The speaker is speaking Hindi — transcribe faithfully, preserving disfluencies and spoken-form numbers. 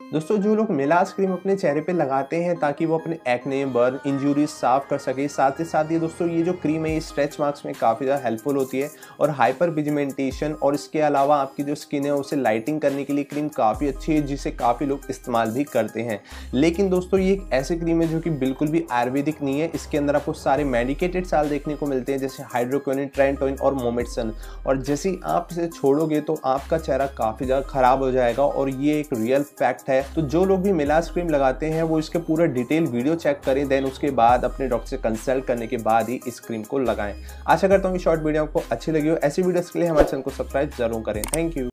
दोस्तों जो लोग मिलाज क्रीम अपने चेहरे पे लगाते हैं ताकि वो अपने एक्ने, बर्न, इंजरीज साफ कर सके, साथ ही साथ ये दोस्तों ये जो क्रीम है ये स्ट्रेच मार्क्स में काफ़ी ज़्यादा हेल्पफुल होती है और हाइपर पिगमेंटेशन और इसके अलावा आपकी जो स्किन है उसे लाइटिंग करने के लिए क्रीम काफ़ी अच्छी है, जिसे काफ़ी लोग इस्तेमाल भी करते हैं। लेकिन दोस्तों ये एक ऐसी क्रीम है जो कि बिल्कुल भी आयुर्वेदिक नहीं है। इसके अंदर आपको सारे मेडिकेटेड साल देखने को मिलते हैं, जैसे हाइड्रोक्विनोन, ट्रेंटोइन और मोमेटसन, और जैसे ही आप इसे छोड़ोगे तो आपका चेहरा काफ़ी ज़्यादा खराब हो जाएगा और ये एक रियल फैक्ट है। तो जो लोग भी मिलाज क्रीम लगाते हैं वो इसके पूरा डिटेल वीडियो चेक करें, देन उसके बाद अपने डॉक्टर से कंसल्ट करने के बाद ही इस क्रीम को लगाएं। आशा करता हूँ कि शॉर्ट वीडियो आपको अच्छी लगी हो। ऐसी वीडियोस के लिए हमारे चैनल को सब्सक्राइब जरूर करें। Thank you.